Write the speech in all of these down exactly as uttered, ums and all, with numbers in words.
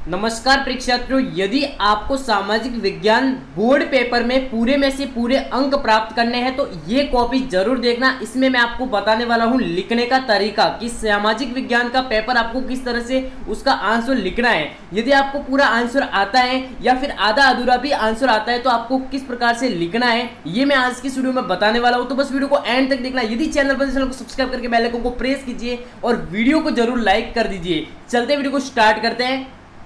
नमस्कार परीक्षार्थियों, यदि आपको सामाजिक विज्ञान बोर्ड पेपर में पूरे में से पूरे अंक प्राप्त करने हैं तो ये कॉपी जरूर देखना। इसमें मैं आपको बताने वाला हूँ लिखने का तरीका कि सामाजिक विज्ञान का पेपर आपको किस तरह से उसका आंसर लिखना है। यदि आपको पूरा आंसर आता है या फिर आधा अधूरा भी आंसर आता है तो आपको किस प्रकार से लिखना है ये मैं आज की वीडियो में बताने वाला हूँ। तो बस वीडियो को एंड तक देखना। यदि चैनल पर चैनल को सब्सक्राइब करके बेल आइकन को प्रेस कीजिए और वीडियो को जरूर लाइक कर दीजिए। चलते वीडियो को स्टार्ट करते हैं।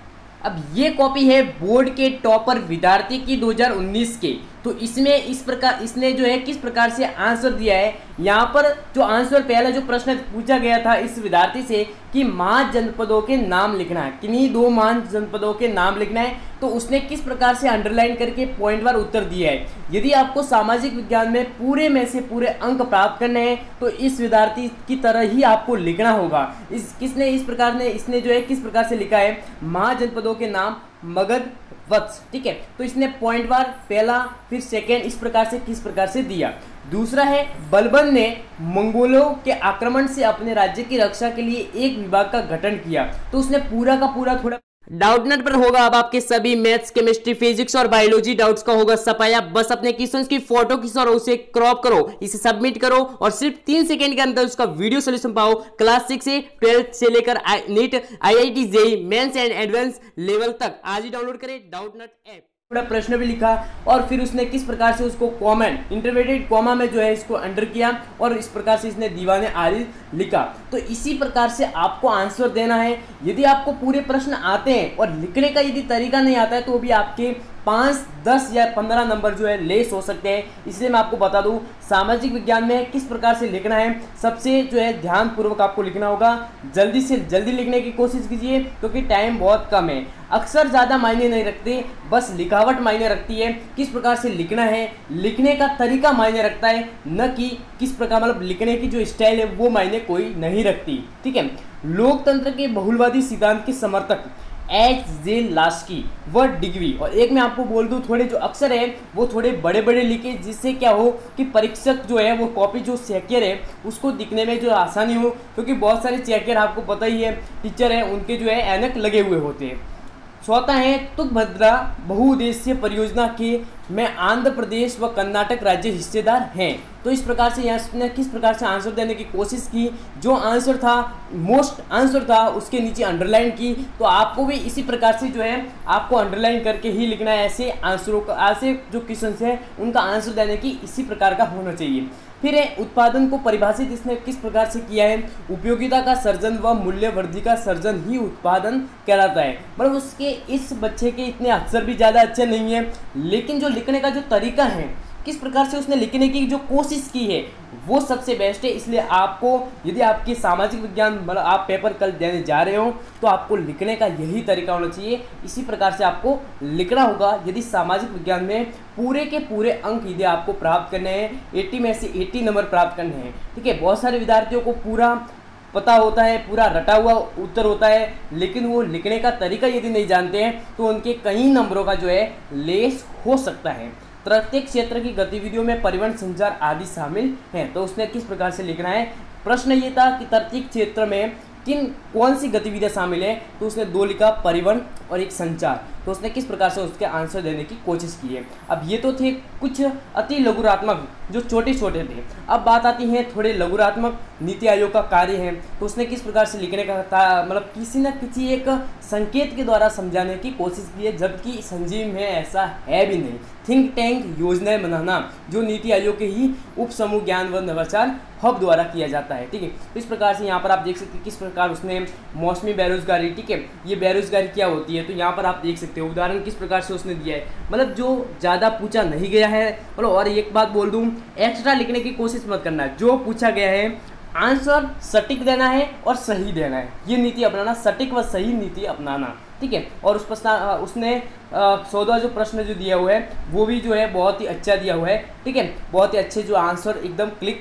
अब ये कॉपी है बोर्ड के टॉपर विद्यार्थी की दो हज़ार उन्नीस के। तो इसमें इस प्रकार इसने जो है किस प्रकार से आंसर दिया है। यहाँ पर जो आंसर पहला जो प्रश्न पूछा गया था इस विद्यार्थी से कि महान जनपदों के नाम लिखना है, किन्हीं दो महान जनपदों के नाम लिखना है, तो उसने किस प्रकार से अंडरलाइन करके पॉइंट वार उत्तर दिया है। यदि आपको सामाजिक विज्ञान में पूरे में से पूरे अंक प्राप्त करने हैं तो इस विद्यार्थी की तरह ही आपको लिखना होगा। इस किसने इस प्रकार ने इसने जो है किस प्रकार से लिखा है महाजनपदों के नाम मगध वत्स, ठीक है। तो इसने पॉइंट वार पहला फिर सेकेंड इस प्रकार से किस प्रकार से दिया। दूसरा है बलबन ने मंगोलों के आक्रमण से अपने राज्य की रक्षा के लिए एक विभाग का गठन किया। तो उसने पूरा का पूरा थोड़ा डाउटनेट पर होगा। अब आपके सभी मैथ्स, केमिस्ट्री, फिजिक्स और बायोलॉजी डाउट्स का होगा सफाया। बस अपने क्वेश्चंस की फोटो खींचो और उसे क्रॉप करो, इसे सबमिट करो और सिर्फ तीन सेकंड के अंदर उसका वीडियो सोल्यूशन पाओ। क्लास सिक्स से ट्वेल्थ से लेकर NEET, IIT, JEE mains and advance level तक आज ही डाउनलोड करें डाउटनेट ऐप। थोड़ा प्रश्न भी लिखा और फिर उसने किस प्रकार से उसको कॉमेंट इंटरवेटेड कॉमा में जो है इसको अंडर किया और इस प्रकार से इसने दीवाने आदि लिखा। तो इसी प्रकार से आपको आंसर देना है। यदि आपको पूरे प्रश्न आते हैं और लिखने का यदि तरीका नहीं आता है तो भी आपके पाँच, दस या पंद्रह नंबर जो है लेस हो सकते हैं। इसलिए मैं आपको बता दूं सामाजिक विज्ञान में किस प्रकार से लिखना है। सबसे जो है ध्यानपूर्वक आपको लिखना होगा। जल्दी से जल्दी लिखने की कोशिश कीजिए क्योंकि टाइम बहुत कम है। अक्सर ज़्यादा मायने नहीं रखते, बस लिखावट मायने रखती है। किस प्रकार से लिखना है, लिखने का तरीका मायने रखता है, न कि किस प्रकार मतलब लिखने की जो स्टाइल है वो मायने कोई नहीं रखती, ठीक है। लोकतंत्र के बहुलवादी सिद्धांत के समर्थक एच जे लास्की व डिग्री। और एक मैं आपको बोल दूं थोड़े जो अक्षर है वो थोड़े बड़े बड़े लिखे जिससे क्या हो कि परीक्षक जो है वो कॉपी जो चेकर है उसको दिखने में जो आसानी हो, क्योंकि बहुत सारे चेकर आपको पता ही है टीचर है उनके जो है ऐनक लगे हुए होते हैं। चौथा है तुंगभद्रा बहुउद्देशीय परियोजना के में आंध्र प्रदेश व कर्नाटक राज्य हिस्सेदार हैं। तो इस प्रकार से यहाँ किस प्रकार से आंसर देने की कोशिश की। जो आंसर था मोस्ट आंसर था उसके नीचे अंडरलाइन की। तो आपको भी इसी प्रकार से जो है आपको अंडरलाइन करके ही लिखना है। ऐसे आंसरों का ऐसे जो क्वेश्चन है उनका आंसर देने की इसी प्रकार का होना चाहिए। फिर है उत्पादन को परिभाषित इसने किस प्रकार से किया है। उपयोगिता का सर्जन व मूल्य वृद्धि का सर्जन ही उत्पादन कहलाता है। मतलब उसके इस बच्चे के इतने अक्षर भी ज़्यादा अच्छे नहीं हैं, लेकिन जो लिखने का जो तरीका है किस प्रकार से उसने लिखने की जो कोशिश की है वो सबसे बेस्ट है। इसलिए आपको यदि आपकी सामाजिक विज्ञान मतलब आप पेपर कल देने जा रहे हो तो आपको लिखने का यही तरीका होना चाहिए। इसी प्रकार से आपको लिखना होगा यदि सामाजिक विज्ञान में पूरे के पूरे अंक यदि आपको प्राप्त करने हैं, अस्सी में से अस्सी नंबर प्राप्त करने हैं, ठीक है। बहुत सारे विद्यार्थियों को पूरा पता होता है, पूरा रटा हुआ उत्तर होता है, लेकिन वो लिखने का तरीका यदि नहीं जानते हैं तो उनके कई नंबरों का जो है लेस हो सकता है। प्रत्येक क्षेत्र की गतिविधियों में परिवहन, संचार आदि शामिल हैं। तो उसने किस प्रकार से लिखना है। प्रश्न ये था कि प्रत्येक क्षेत्र में किन कौन सी गतिविधियां शामिल है, तो उसने दो लिखा परिवहन और एक संचार। तो उसने किस प्रकार से उसके आंसर देने की कोशिश की है। अब ये तो थे कुछ अति लघुरात्मक जो छोटे छोटे थे। अब बात आती है थोड़े लघुरात्मक नीति आयोग का कार्य है। तो उसने किस प्रकार से लिखने का मतलब किसी न किसी एक संकेत के द्वारा समझाने की कोशिश की है, जबकि संजीव में ऐसा है भी नहीं। थिंक टैंक योजनाएं बनाना जो नीति आयोग के ही उप समूह ज्ञान व नवाचार हब द्वारा किया जाता है, ठीक है। तो इस प्रकार से यहाँ पर आप देख सकते हैं किस प्रकार उसने मौसमी बेरोजगारी, ठीक है, ये बेरोजगारी क्या होती है तो यहाँ पर आप देख सकते हो उदाहरण किस प्रकार से उसने दिया है। मतलब जो ज़्यादा पूछा नहीं गया है। मतलब और एक बात बोल दूँ, एक्स्ट्रा लिखने की कोशिश मत करना। जो पूछा गया है आंसर सटीक देना है और सही देना है, ये नीति अपनाना, सटीक व सही नीति अपनाना, ठीक है। और उस प्रश्न उसने चौदह जो प्रश्न जो दिया हुआ है वो भी जो है बहुत ही अच्छा दिया हुआ है, ठीक है। बहुत ही अच्छे जो आंसर एकदम क्लिक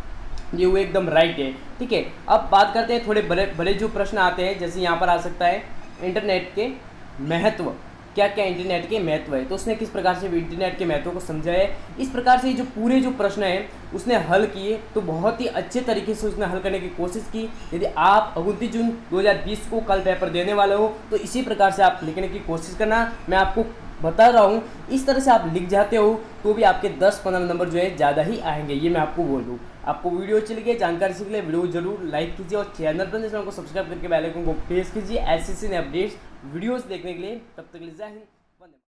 ये हुए एकदम राइट है, ठीक है। अब बात करते हैं थोड़े बड़े बड़े जो प्रश्न आते हैं, जैसे यहाँ पर आ सकता है इंटरनेट के महत्व, क्या क्या इंटरनेट के महत्व है, तो उसने किस प्रकार से इंटरनेट के महत्व को समझा है। इस प्रकार से जो पूरे जो प्रश्न है उसने हल किए, तो बहुत ही अच्छे तरीके से उसने हल करने की कोशिश की। यदि आप उनतीस जून दो हज़ार बीस को कल पेपर देने वाले हो तो इसी प्रकार से आप लिखने की कोशिश करना। मैं आपको बता रहा हूँ, इस तरह से आप लिख जाते हो तो भी आपके दस पंद्रह नंबर जो है ज़्यादा ही आएंगे, ये मैं आपको बोल दूँ। आपको वीडियो अच्छी लगी, जानकारी सीख ले, वीडियो जरूर लाइक कीजिए और चैनल पर चैनल को सब्सक्राइब करके बेल आइकन को प्रेस कीजिए ऐसे ऐसे अपडेट्स वीडियोस देखने के लिए। तब तक के लिए जय हिंद।